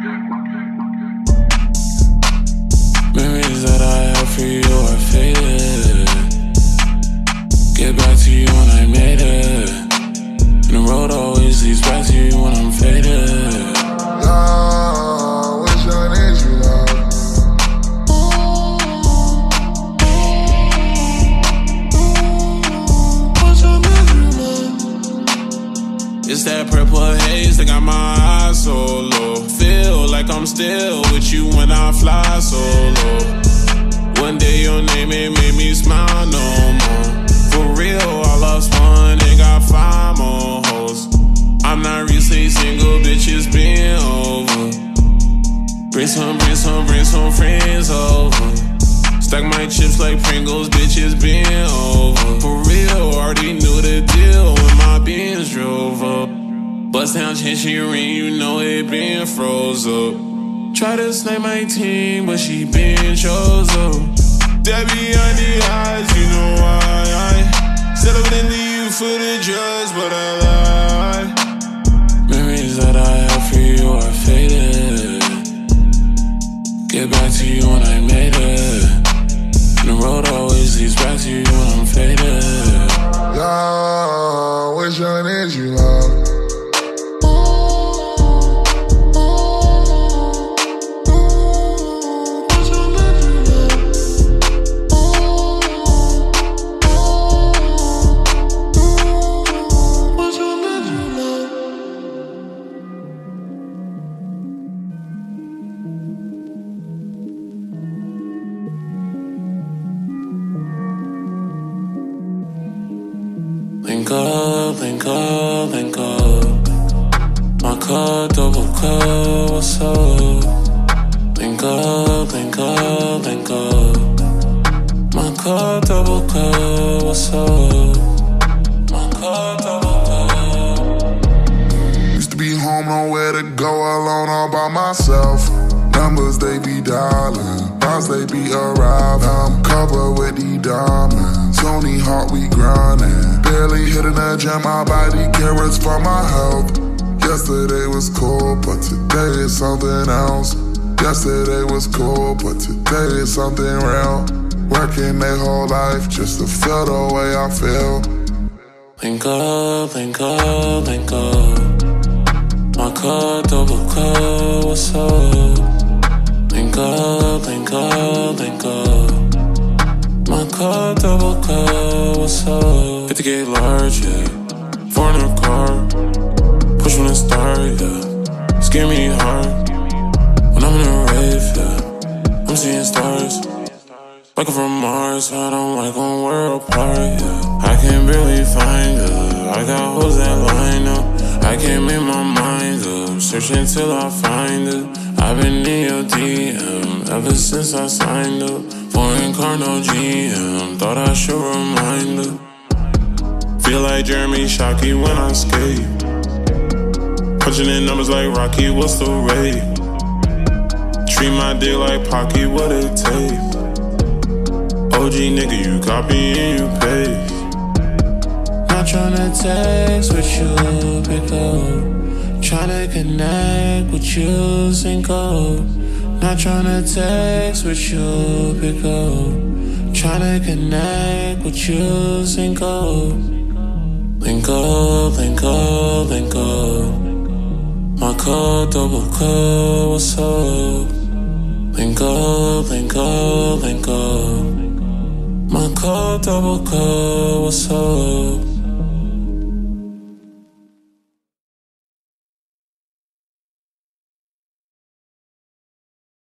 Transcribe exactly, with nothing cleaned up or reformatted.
Memories that I have for you are faded. Get back to you when I made it. And the road always leads back to you when I'm faded. Oh, which one is you, love? Which one is you, love? It's that purple haze that got my eyes so low. Feel like I'm still with you when I fly so low. One day your name, it made me smile no more. For real, I lost one and got five more hoes. I'm not recently single, bitches been over. Bring some, bring some, bring some friends over. Stack my chips like Pringles, bitches been over. For real, already knew the deal when my Benz drove up. Bust down chain, she ring, you know it been froze up. Try to snipe my team, but she been chose up. That behind the eyes, you know why I said I wouldn't leave you for the drugs, but I lied. Memories that I have for you are faded. Get back to you when I made it. And the road always leads back to you when I'm faded. Yo, which one is you, love? Link up, link up, link up. My car, double cup, what's up? Link up, link up, link up. My car, double cup, what's up? My car, double cup. Used to be home, nowhere to go, alone all by myself. Numbers they be dialing, thoughts they be arriving. I'm covered with these diamonds, only heart we grinding. Barely hitting the gym, my body carrots for my health. Yesterday was cool, but today is something else. Yesterday was cool, but today is something real. Working their whole life just to feel the way I feel. Link up, link up, link up. My car, double cup, what's up? Link up, link up, link up. My car, double cup, what's up? fifty K large, yeah. Foreigner car, push when it start, yeah. Scare me hard when I'm in a rave, yeah. I'm seeing stars, like I'm from Mars. I don't like when we're apart, yeah. I can barely find her. I got hoes that line up. I can't make my mind up. Searching till I find her. I've been in your D M ever since I signed up. Foreign car, no G M. Thought I should remind her. Feel like Jeremy Shockey when I skate. Punching in numbers like Rocky, what's the rate? Treat my dick like Pocky, what it take? O G nigga, you copy and you paste. Not tryna text with you, pick up. Tryna connect with you, sync up. Not tryna text with you, pick up. Tryna connect with you, sync up. Link up, link up, link up. My car, double cup, what's up? Link up, link up, link up. My car, double cup, what's up?